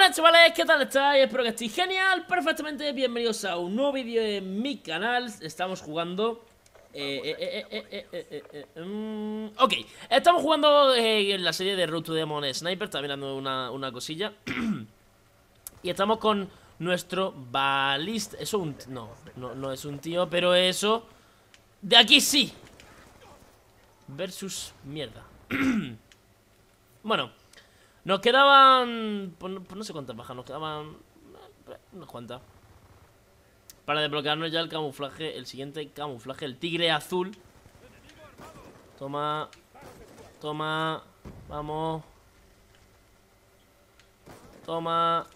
Buenas chavales, ¿qué tal estáis? Espero que estéis genial, perfectamente. Bienvenidos a un nuevo vídeo en mi canal. Estamos jugando ok, estamos jugando en la serie de Road to Demon Sniper. Está mirando una cosilla. Y estamos con nuestro balista. Eso un... No es un tío, pero eso de aquí sí. Versus mierda. Bueno, nos quedaban... Pues no sé cuántas bajas, nos quedaban unas cuantas para desbloquearnos ya el camuflaje. El siguiente camuflaje, el tigre azul. Toma. Toma. Vamos. Toma.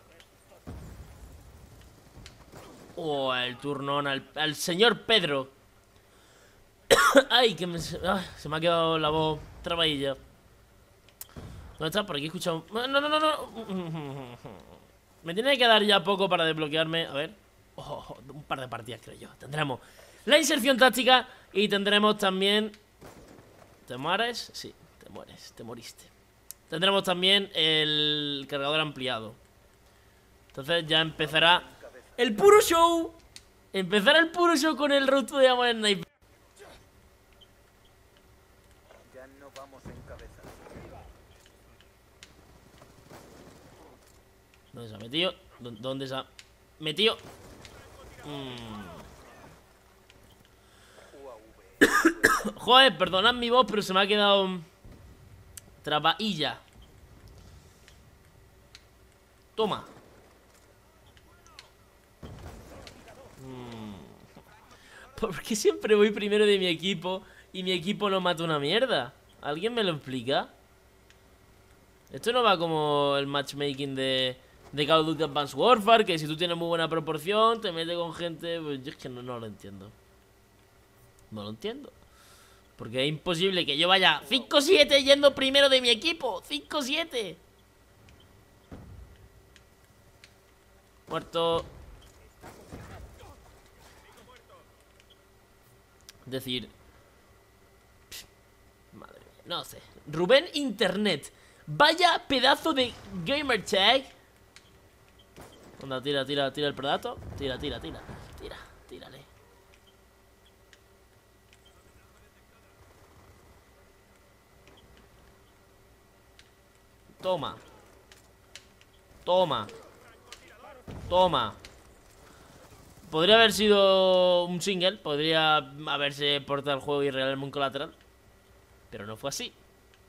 Oh, el turnón al señor Pedro. Ay, que se me ha quedado la voz trabadilla. ¿Dónde está? Por aquí he escuchado... No. Me tiene que dar ya poco para desbloquearme. A ver. Un par de partidas, creo yo. Tendremos la inserción táctica y tendremos también... ¿Te mueres? Sí, te mueres, te moriste. Tendremos también el cargador ampliado. Entonces ya empezará el puro show. Empezará el puro show con el Road to Demon Sniper. Ya no vamos en cabeza. ¿Dónde se ha metido? ¿Dónde se ha metido? Joder, perdonad mi voz, pero se me ha quedado trabadilla. Toma. ¿Por qué siempre voy primero de mi equipo y mi equipo no mata una mierda? ¿Alguien me lo explica? Esto no va como el matchmaking de Call of Duty Advanced Warfare, que si tú tienes muy buena proporción, te metes con gente... Pues yo es que no lo entiendo. No lo entiendo. Porque es imposible que yo vaya 5-7 yendo primero de mi equipo. 5-7. Muerto. Es decir... Madre mía, no sé. Rubén Internet. Vaya pedazo de gamer tag. Onda, tira el predato. Tírale. Toma. Podría haber sido un single. Podría haberse portado el juego y regalarme un colateral. Pero no fue así.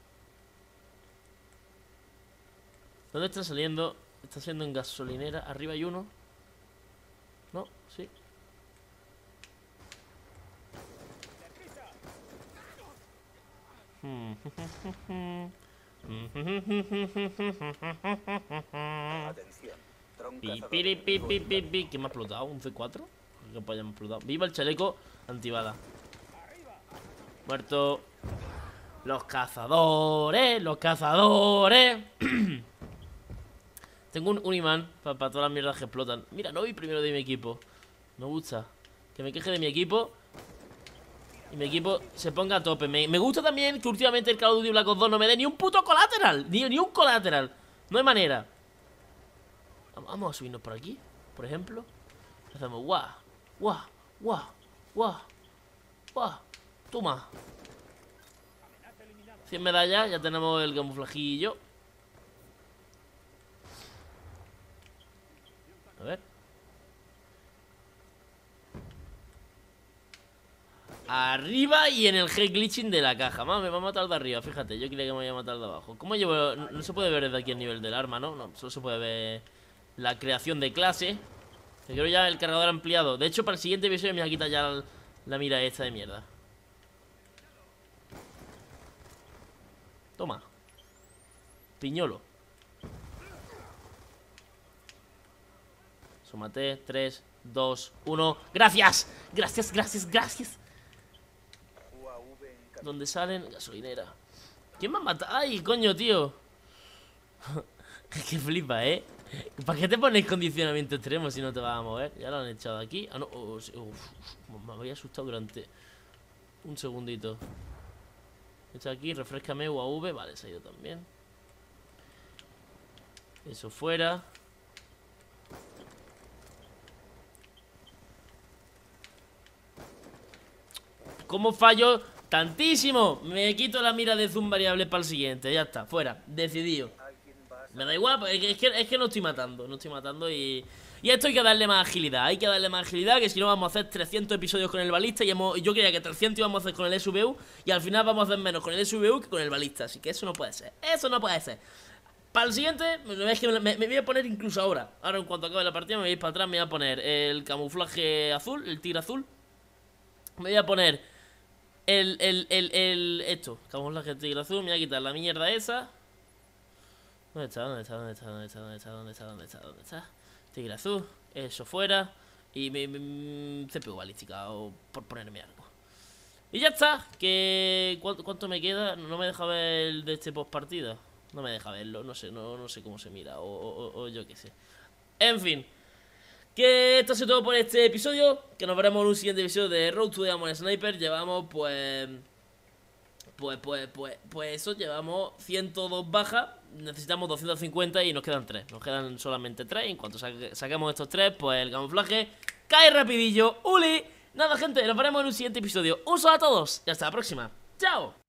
¿Dónde está saliendo? Está siendo en gasolinera. Arriba hay uno. No, sí. Atención. Pi. ¿Qué me ha explotado? ¿Un C4? ¿Qué polla me ha explotado? Viva el chaleco antibala. Muerto. Los cazadores. Tengo un imán para todas las mierdas que explotan. Mira, no voy primero de mi equipo. Me gusta que me queje de mi equipo y mi equipo se ponga a tope. Me gusta también que últimamente el Call of Duty Black Ops 2 no me dé ni un puto colateral. Ni un colateral. No hay manera. Vamos a subirnos por aquí, por ejemplo. Hacemos guau. Toma. 100 medallas, ya tenemos el camuflajillo. A ver. Arriba y en el head glitching de la caja. Me va a matar de arriba, fíjate. Yo creía que me voy a matar de abajo. ¿Cómo llevo? No se puede ver desde aquí el nivel del arma, ¿no? No, solo se puede ver la creación de clase. Que creo ya el cargador ampliado. De hecho, para el siguiente episodio me voy a quitar ya la mira esta de mierda. Toma. Piñolo. Súmate. 3, 2, 1. ¡Gracias! Gracias. ¿Dónde salen? Gasolinera. ¿Quién me ha matado? ¡Ay, coño, tío! Que flipa, ¿eh? ¿Para qué te pones condicionamiento extremo si no te vas a mover? Ya lo han echado aquí. Ah, no. Me había asustado durante un segundito. Echa aquí, refrescame UAV. Vale, se ha ido también. Eso fuera. ¿Cómo fallo tantísimo? Me quito la mira de zoom variable para el siguiente. Ya está, fuera, decidido. Alguien va a Me da igual, es que no estoy matando. No estoy matando y a esto hay que darle más agilidad. Hay que darle más agilidad, que si no vamos a hacer 300 episodios con el balista. Yo creía que 300 íbamos a hacer con el SVU. Y al final vamos a hacer menos con el SVU que con el balista. Así que eso no puede ser. Eso no puede ser. Para el siguiente, me voy a poner incluso ahora. Ahora en cuanto acabe la partida me voy a ir para atrás. Me voy a poner el camuflaje azul, el tigre azul. Me voy a poner esto, camuflaje tigre azul. Me voy a quitar la mierda esa. ¿Dónde está? ¿Dónde está? ¿Dónde está? ¿Dónde está? ¿Dónde está? ¿Dónde está? ¿Dónde está? ¿Dónde está? Tigre azul, eso fuera. Y CPU balística, o por ponerme algo. Y ya está. ¿Cuánto me queda? No me deja ver el de este post partida. No me deja verlo, no sé cómo se mira. O yo qué sé. En fin. Que esto ha sido todo por este episodio. Que nos veremos en un siguiente episodio de Road to Diamond Sniper. Llevamos pues eso, llevamos 102 bajas. Necesitamos 250 y nos quedan 3. Nos quedan solamente 3. En cuanto saquemos estos 3, pues el camuflaje cae rapidillo. ¡Uli! Nada, gente, nos veremos en un siguiente episodio. Un saludo a todos y hasta la próxima. ¡Chao!